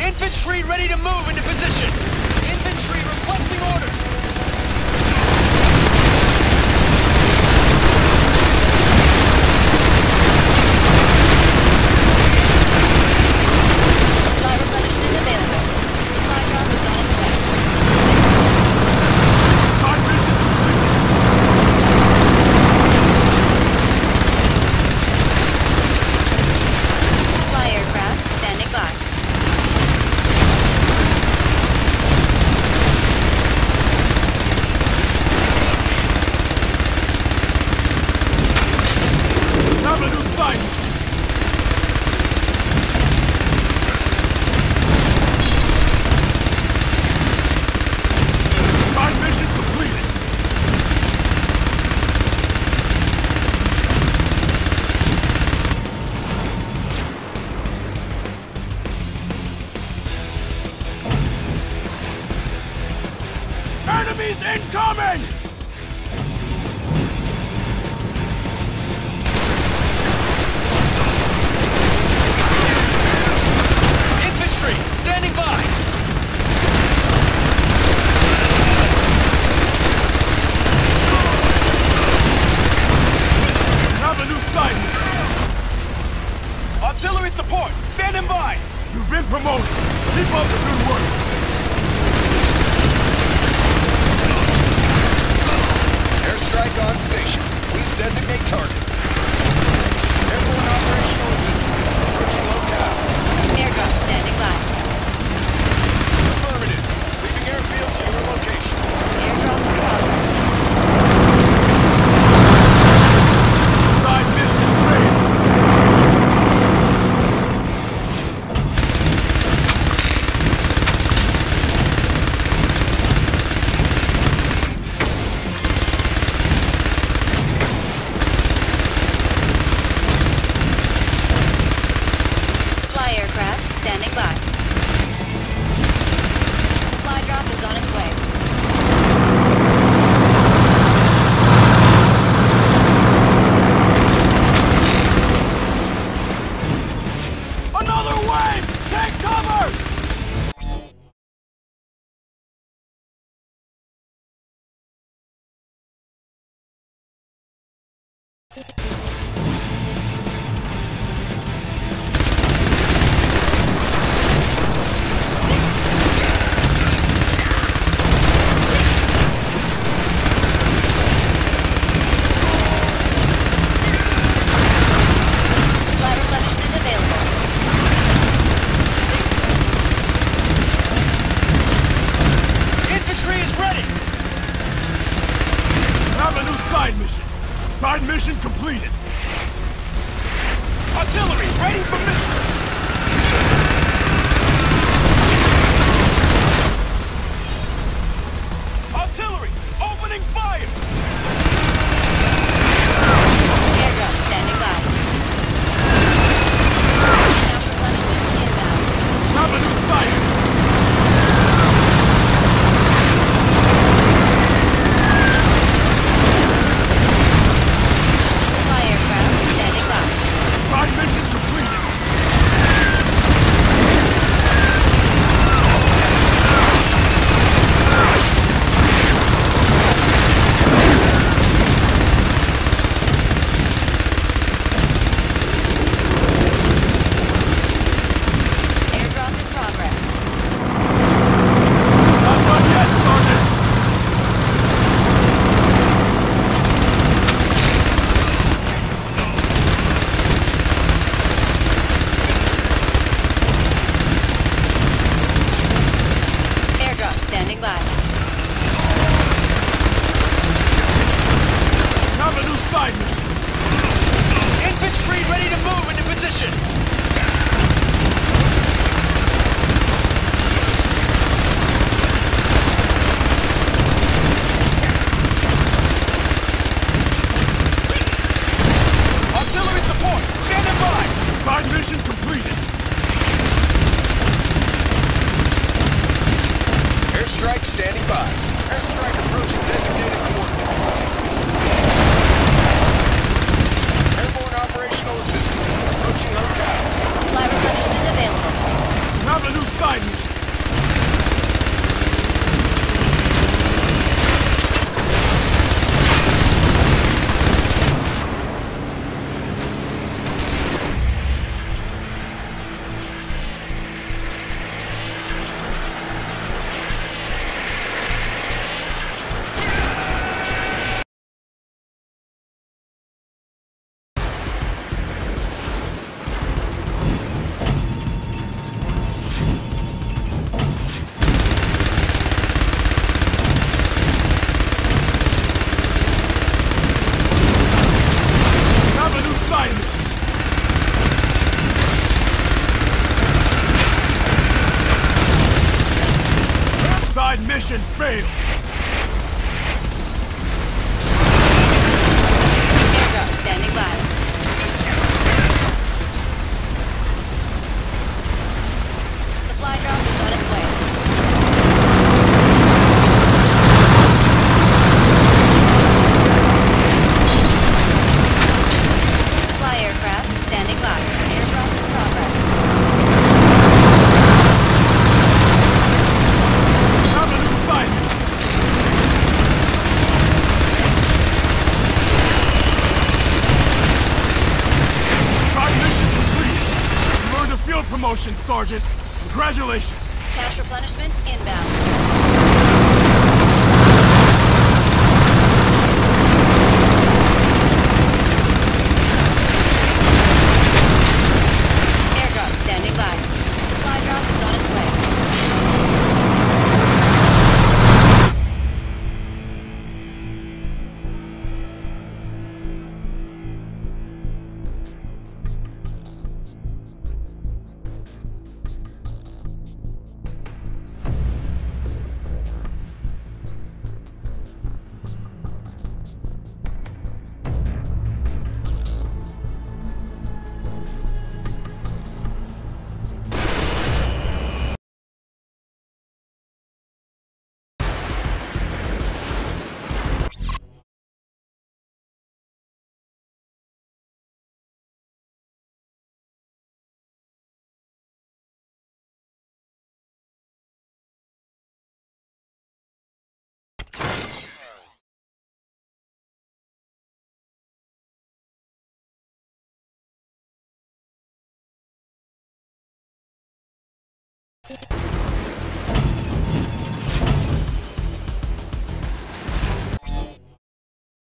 Infantry ready to move into position. Infantry requesting orders. Supply replenishment available. Supply drop is on its way. Our mission complete. Supply aircraft standing by. Have a new sight. Side mission completed. Enemies incoming! Infantry standing by. Have a new sight. Artillery support standing by. You've been promoted. Keep up the good work. Airstrike on station. Please designate target. Airborne operational assistance. Approaching locale. Airdrop standing by. Affirmative. Leaving airfield to your location. Airdrop in progress. Side mission ready. Supply aircraft standing by. Supply drop is on its way. Another wave! Take cover! Supply replenishment available. Infantry is ready. Have a new side mission. Side mission completed. Artillery ready for mission. Artillery opening fire. Airdrop standing by. Now replenishment inbound. Have a new site. Supply Have a new side mission. Side mission failed. Airdrop standing by. Supply drop is on its way. Supply aircraft standing by. Airdrop in progress. Have a new side mission. Side mission completed. You earned a field promotion, Sergeant. Congratulations. Cash replenishment inbound.